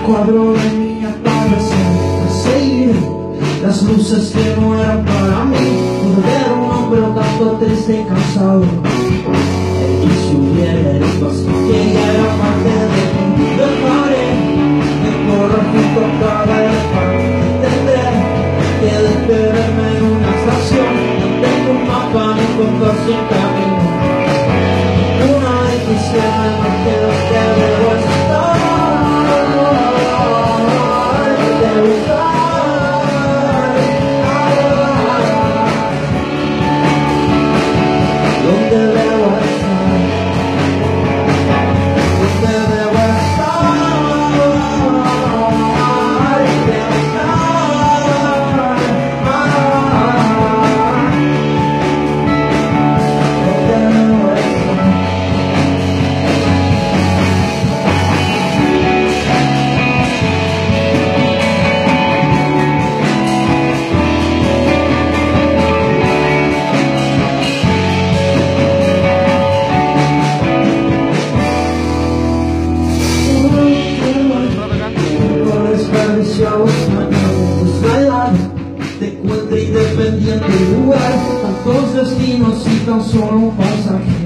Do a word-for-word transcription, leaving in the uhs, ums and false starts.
cuadro de mi atardecer, seguir las luces que no eran para mí. Pude ver un hombre un tanto triste y cansado, y si hubiera heridos que ya era parte de mí. Dejaré de correr junto a cada elefante, entender que de perderme en una estación no tengo un mapa ni compaso en camino. Una decisión en la que que debo estar, debo estar, ¿dónde debo estar? ¿Dónde debo estar? Debo te encuentre independiente lugar, tantos destinos y tan solo un pasaje.